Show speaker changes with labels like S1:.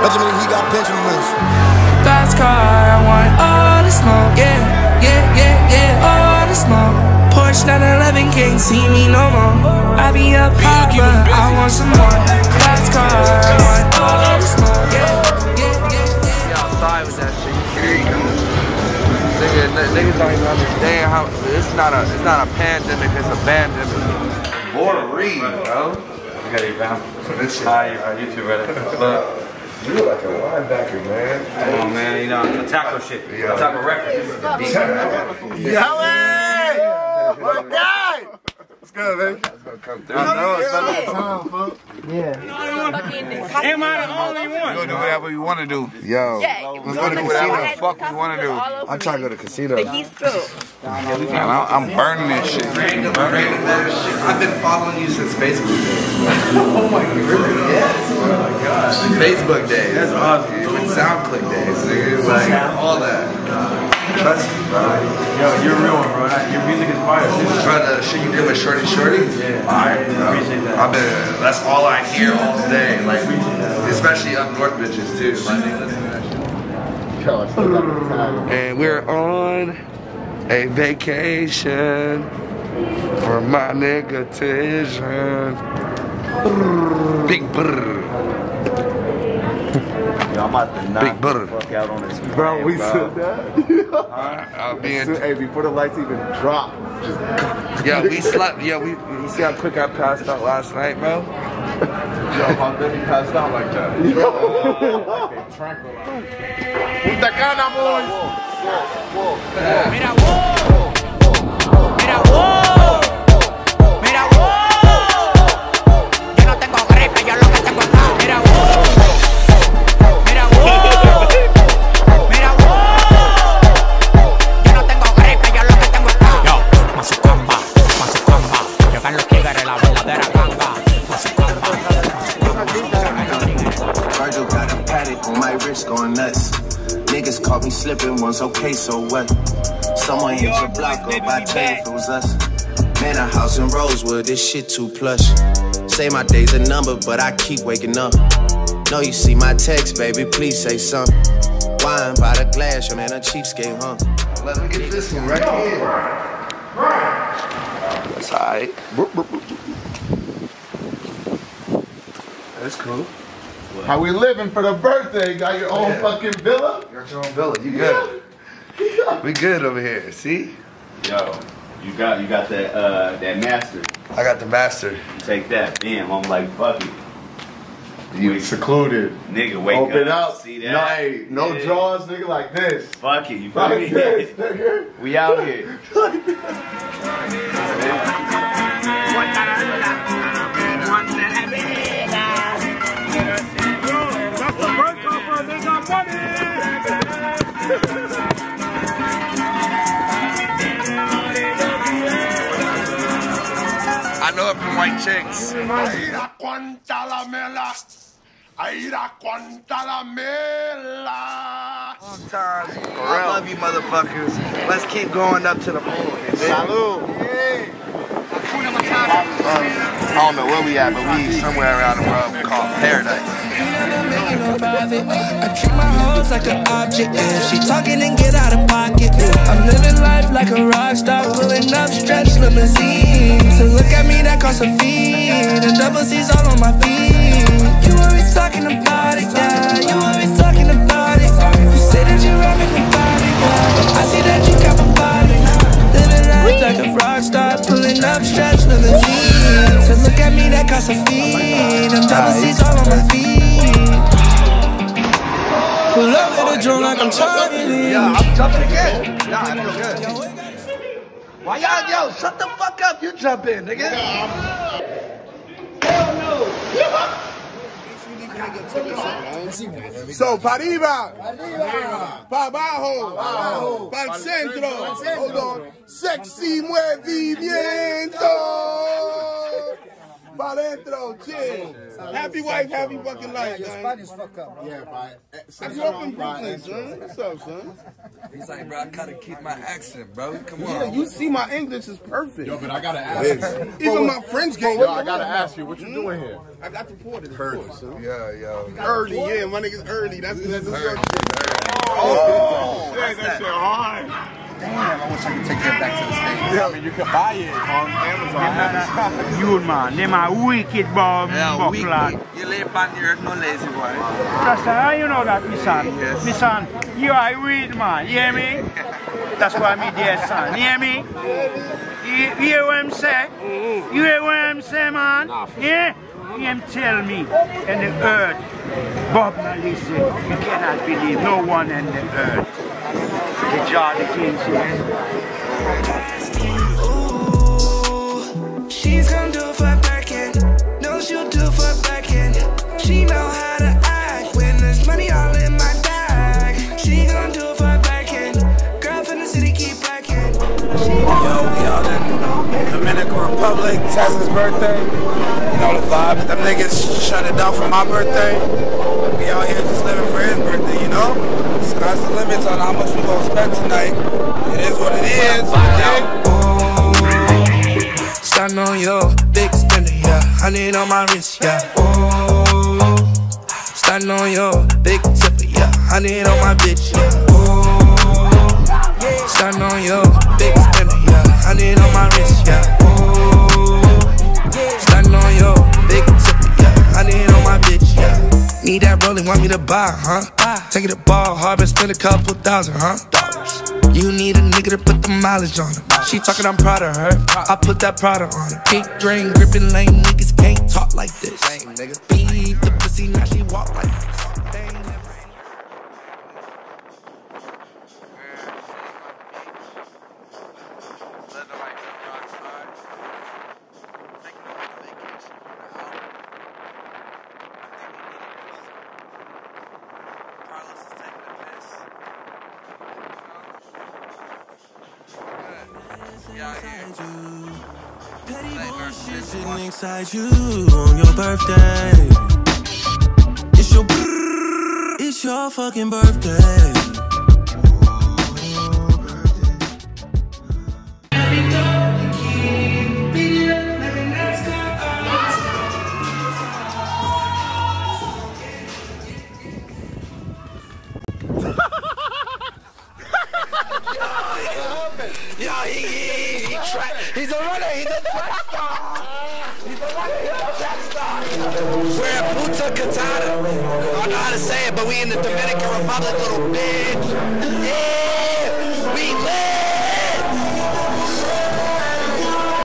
S1: Benjamin, he got Benjamins.
S2: Fast car, I want all the smoke, yeah, all the smoke. Porsche 911 can't see me no more. I be up high, but I want some more. Fast car, I want all the smoke, yeah.
S3: Outside with that shit, niggas don't even understand how it's not a pandemic, it's a bandemic. Boring, bro.
S4: You got your bound.
S3: This shit.
S4: Hi, YouTube, brother. Look.
S3: You look like a linebacker, man.
S4: Come on, man. You know, the tackle shit.
S3: Yeah.
S4: The tackle record. This is the beat.
S1: Yaweh! My guy!
S3: What's good, man? That's gonna come through.
S1: I know, it's about that time, fuck.
S5: Yeah.
S4: Am I the only one?
S3: We're gonna do whatever you wanna do. Yo. Let's go to the casino. Fuck we wanna do. I'm trying to go to the casino. I'm burning this shit. I've been following you since Facebook days. Oh my god. Really? Yes. Oh my gosh. Facebook days. That's awesome. With SoundClick days. Nigga. Like all that. Trust me, bro.
S4: Yo, you're a real one, bro. Your music is fire.
S3: Trying to shit you did with Shorty Shorty?
S4: Yeah. I appreciate that.
S3: That's all I hear all day. Like, especially up north bitches too. Like, they listen to that shit. And we're on a vacation for my nigga Tijan. Big brr.
S4: Yo, I'm about to knock
S3: Big brr.
S4: the fuck out on this man,
S1: Bro, we said that?
S3: I'll be in.
S1: Hey, before the lights even drop, just
S3: Yeah, we slept. Yeah, you see how quick I passed out last night, bro?
S1: yo, how did he passed out like that? Punta Cana, boys!
S2: Mira, wow. Mira, wow. Mira, wow. Yo no tengo gripe, yo lo que tengo es nada. Mira, wow. Mira, wow. Mira, wow. Yo no tengo gripe, yo lo que tengo es nada. Yo, Mazucamba. Llegan los tigres, la verdadera ganga. Mazucamba.
S6: Virgil got a paddock on my wrist going nuts. Niggas caught me slipping once, okay, so what? Someone hit your block up, I tell you if it was us. Man, a house in Rosewood, this shit too plush. Say my day's a number, but I keep waking up. Know you see my text, baby, please say something. Wine by the glass, your man a cheapskate, huh?
S3: Let me get this one right here. That's alright. That's cool.
S1: How we living for the birthday? You got your own fucking villa?
S3: You got your own villa. You good?
S1: Yeah.
S3: We good over here. See?
S4: Yo, you got that master.
S3: I got the master.
S4: You take that. Damn, I'm like, fuck it.
S1: You secluded.
S4: Nigga, wake
S1: Open
S4: up.
S1: up.
S4: See that?
S1: No
S4: Yeah.
S1: drawers, nigga, like this.
S4: Fuck it, you feel
S1: Like
S4: me?
S1: this, nigga.
S4: We out here.
S1: Like this.
S3: I know it from white chicks. Long time. I love you motherfuckers. Let's keep going up to the moon.
S1: Salud.
S3: I don't know where we at, but we somewhere around the world called paradise.
S2: I treat my hoes like an object. If she talking, then get out of pocket. I'm living life like a rock star, pulling up stretch limousines. To look at me, that costs a fee. The double C's all on my feet. You always talking about it, yeah. You always talking about it. You say that you're rapping about it, yeah. But I see that you cap about it. Living life like a rock star, pulling up stretch limousines. To look at me, that costs a fee. The double C's all on my feet. Pull up in the drum like I'm targeting.
S3: Yeah, I'm jumping again. Yeah, I feel good. Why y'all, yo, shut the fuck up. You jump in, nigga. Hell no.
S1: So, para arriba, para abajo, para el centro. Hold on. Sexy movimiento.
S7: Pa dentro, chill. Happy wife, happy fucking life, man.
S8: Spanish fuck up, bro.
S7: Yeah, I grew up in Brooklyn, son. What's up, son?
S3: He's like, bro, I gotta keep my accent, bro. Come on.
S7: Yeah, you see my English is perfect.
S1: Yo, but I gotta ask you.
S7: Even my French game.
S1: Yo, I gotta ask you, what you doing here?
S7: I got deported.
S1: Early.
S3: Yeah, yo.
S7: Early, yeah, my nigga's early. That's New York shit.
S1: Oh, that shit hard.
S3: Damn, I wish I could take that back to the States.
S1: Yeah, I mean, you can buy it on Amazon.
S9: You man, them are wicked bomb.
S3: Yeah, wicked. You live on the earth, no lazy boy.
S9: That's how you know that, my son.
S3: Yes.
S9: My son, you are a weed man, you hear me? That's why me dear son, you hear me? You hear what I'm saying? You hear what I'm saying, man? Yeah? Him tell me, in the earth, Bob Marley said, you cannot believe no one in the earth. The John the Kings, yeah?
S2: Ooh, she's gonna do it for a backhand. No, she'll do it for a backhand. She know how to act when there's money all in my bag. She gonna do it for a backhand. Girl from the city keep backhand.
S6: Yo, we out in Dominican Republic, Tessa's birthday. You know the vibes. Them niggas shut it down for my birthday. We out here just living for his birthday, you know? Sky's the limits on how much we gonna spend tonight. It is what it is.
S2: Oh, starting on your big spender, yeah. 100 on my wrist, yeah. Oh, starting on your big tipper, yeah. 100 on my bitch, yeah. Oh, starting on your big spender, yeah. 100 on my wrist, yeah. Starting on your big tipper, yeah. 100 on my bitch, yeah. Need that rolling, want me to buy, huh? Take it to ball hard and spend a couple $1,000, huh? You need a nigga to put the mileage on her. She talking, I'm proud of her. I put that Prada on her. Big drain, gripping lame niggas can't talk like this. Beat the pussy, now she walk like this.
S10: Sitting inside you on your birthday. It's your fucking birthday.
S2: He's a runner, he's a track star. He's a runner, he's a track star. We're at Punta Cana. I don't know how to say it, but we in the Dominican Republic, little bitch. Yeah.